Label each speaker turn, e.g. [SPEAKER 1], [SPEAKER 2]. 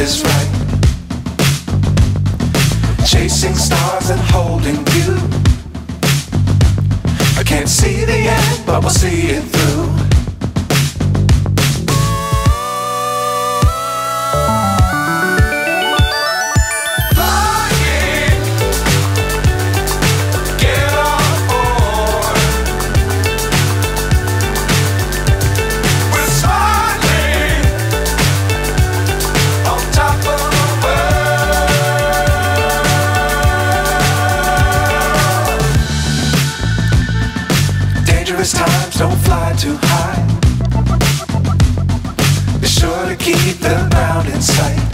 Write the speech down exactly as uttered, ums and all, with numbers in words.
[SPEAKER 1] is right. Chasing stars and holding you. I can't see the end, but we'll see it through. Dangerous times, don't fly too high. Be sure to keep the ground in sight.